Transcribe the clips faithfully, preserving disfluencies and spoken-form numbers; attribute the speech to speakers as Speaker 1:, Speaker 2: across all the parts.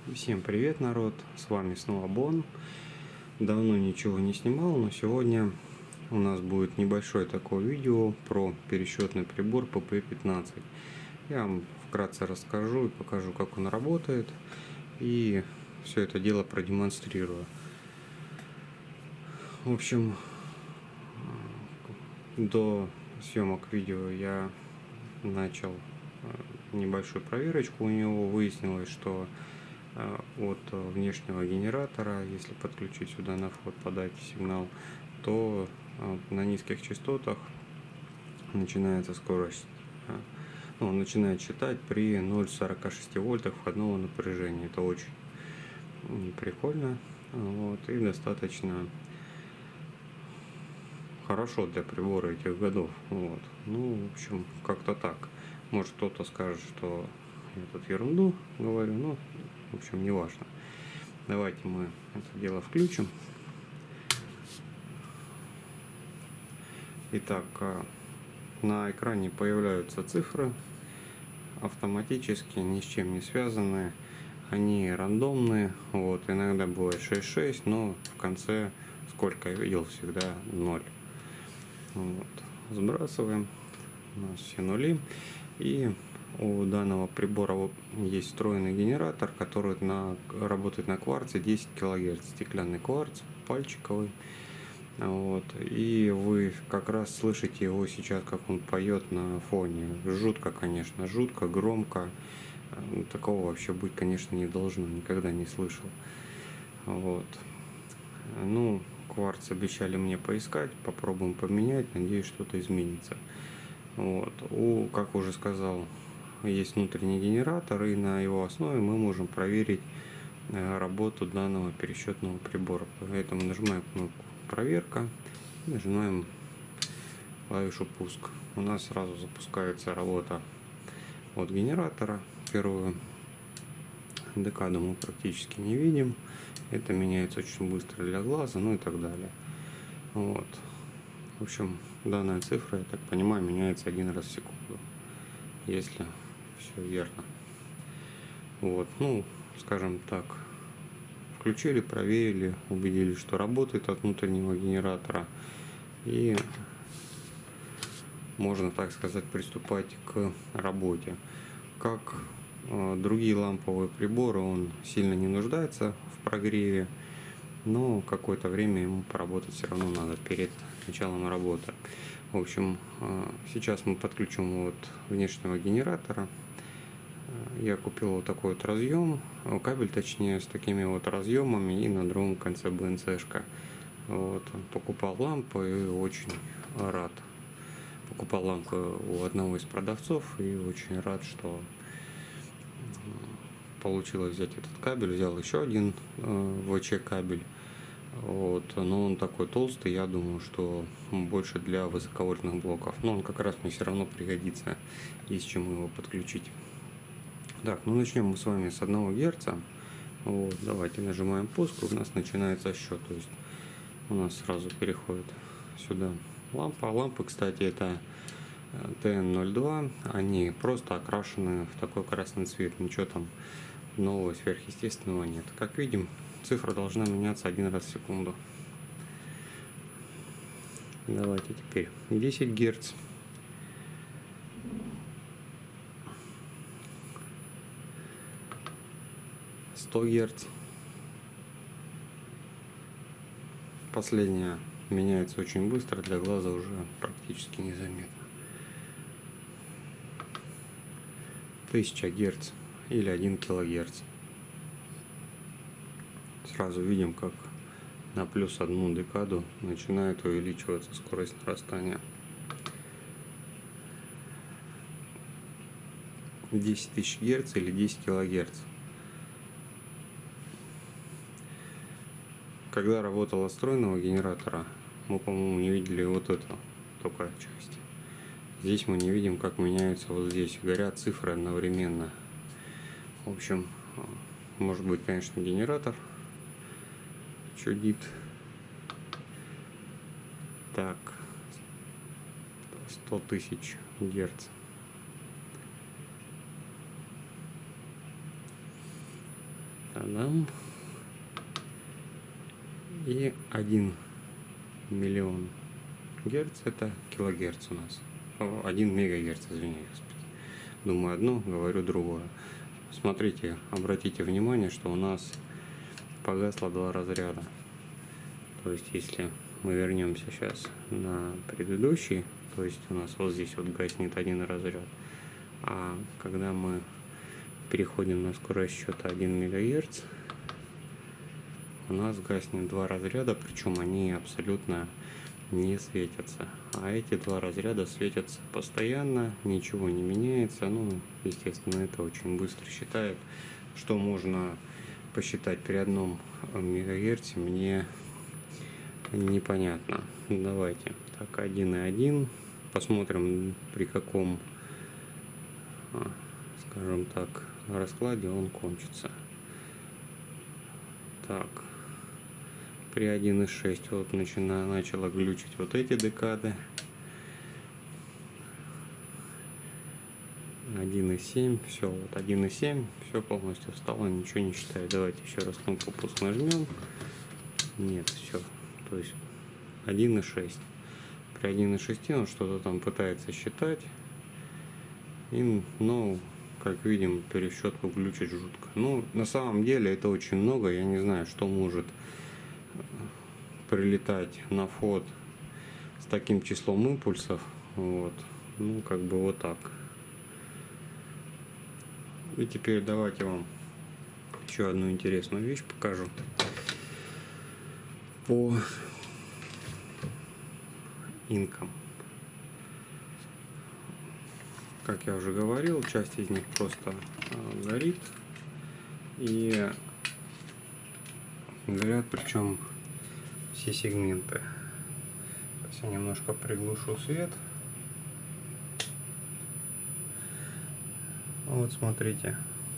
Speaker 1: Всем привет, народ! С вами снова Бон. Давно ничего не снимал, но сегодня у нас будет небольшое такое видео про пересчетный прибор пэ пэ пятнадцать. Я вам вкратце расскажу и покажу, как он работает, и все это дело продемонстрирую. В общем, до съемок видео я начал небольшую проверочку у него. Выяснилось, что от внешнего генератора, если подключить сюда на вход, подать сигнал, то на низких частотах начинается скорость, ну, он начинает считать при ноль целых сорок шесть вольтах входного напряжения. Это очень прикольно, вот, и достаточно хорошо для прибора этих годов. Вот. Ну, в общем, как-то так. Может, кто-то скажет, что я тут ерунду говорю, но, в общем, не важно. Давайте мы это дело включим. Итак, на экране появляются цифры автоматически, ни с чем не связанные. Они рандомные. Вот, иногда бывает шесть шесть, но в конце, сколько я видел, всегда ноль. Вот. Сбрасываем. У нас все нули. И у данного прибора есть встроенный генератор, который на, работает на кварце десять килогерц. Стеклянный кварц, пальчиковый. Вот. И вы как раз слышите его сейчас, как он поет на фоне. Жутко, конечно, жутко, громко. Такого вообще быть, конечно, не должно. Никогда не слышал. Вот. Ну, кварц обещали мне поискать. Попробуем поменять. Надеюсь, что-то изменится. Вот. У, как уже сказал, есть внутренний генератор, и на его основе мы можем проверить работу данного пересчетного прибора. Поэтому нажимаем кнопку «Проверка», нажимаем клавишу «Пуск». У нас сразу запускается работа от генератора. Первую декаду мы практически не видим. Это меняется очень быстро для глаза, ну и так далее. Вот. В общем, данная цифра, я так понимаю, меняется один раз в секунду, если все верно. Вот, ну, скажем так, включили, проверили, убедились, что работает от внутреннего генератора, и можно, так сказать, приступать к работе. Как э, другие ламповые приборы, он сильно не нуждается в прогреве, но какое-то время ему поработать все равно надо перед началом работы. В общем, сейчас мы подключим вот внешнего генератора. Я купил вот такой вот разъем, кабель точнее, с такими вот разъемами, и на другом конце бэ эн цэ-шка. Вот, покупал лампу и очень рад. Покупал лампу у одного из продавцов и очень рад, что получилось взять этот кабель. Взял еще один вэ че кабель. Вот, но он такой толстый, я думаю, что больше для высоковольтных блоков. Но он как раз мне все равно пригодится, есть чему его подключить. Так, ну начнем мы с вами с одного герца. Вот, давайте нажимаем пуск, у нас начинается счет. То есть у нас сразу переходит сюда лампа. Лампы, кстати, это тэ эн ноль два. Они просто окрашены в такой красный цвет. Ничего там нового, сверхъестественного нет. Как видим, цифра должна меняться один раз в секунду. Давайте теперь десять герц. сто герц. Последняя меняется очень быстро, для глаза уже практически незаметно. тысяча герц или один килогерц. Сразу видим, как на плюс одну декаду начинает увеличиваться скорость нарастания. десять тысяч герц или десять килогерц. Когда работала встроенного генератора, мы, по-моему, не видели вот эту только часть. Здесь мы не видим, как меняются вот здесь. Горят цифры одновременно. В общем, может быть, конечно, генератор чудит. Так, сто тысяч герц. Та-дам. И один миллион герц это килогерц у нас. один мегагерц, извиняюсь. Думаю одно, говорю другое. Смотрите, обратите внимание, что у нас погасло два разряда. То есть, если мы вернемся сейчас на предыдущий, то есть у нас вот здесь вот гаснет один разряд. А когда мы переходим на скорость счета один мегагерц, у нас гаснет два разряда, причем они абсолютно не светятся. А эти два разряда светятся постоянно, ничего не меняется. Ну, естественно, это очень быстро считает. Что можно посчитать при одном мегагерце, мне непонятно. Давайте. Так, один и один. Посмотрим, при каком, скажем так, раскладе он кончится. Так. При один и шесть вот начина, начала глючить вот эти декады. один и семь, все, вот один и семь, все полностью встало, ничего не считает. Давайте еще раз кнопку пуск нажмем. Нет, все. То есть один и шесть. При один и шесть он что-то там пытается считать. И, ну, как видим, пересчетку глючит жутко. Ну, на самом деле это очень много. Я не знаю, что может прилетать на вход с таким числом импульсов. Вот. Ну, как бы вот так. И теперь давайте вам еще одну интересную вещь покажу. По инкам. Как я уже говорил, часть из них просто горит. И горят, причем все сегменты. Сейчас я немножко приглушу свет. Вот смотрите.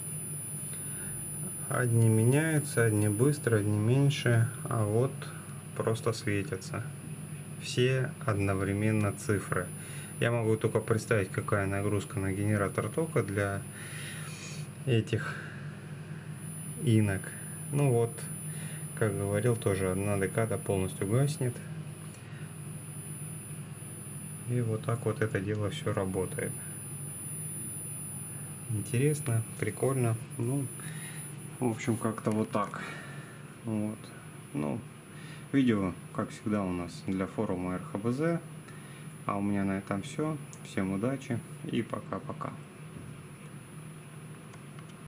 Speaker 1: Одни меняются, одни быстро, одни меньше, а вот просто светятся. Все одновременно цифры. Я могу только представить, какая нагрузка на генератор тока для этих инок. Ну вот, как говорил, тоже одна декада полностью гаснет. И вот так вот это дело все работает. Интересно, прикольно. Ну, в общем, как-то вот так. Вот. Ну, видео, как всегда, у нас для форума эр ха бэ зэ. А у меня на этом все. Всем удачи и пока-пока.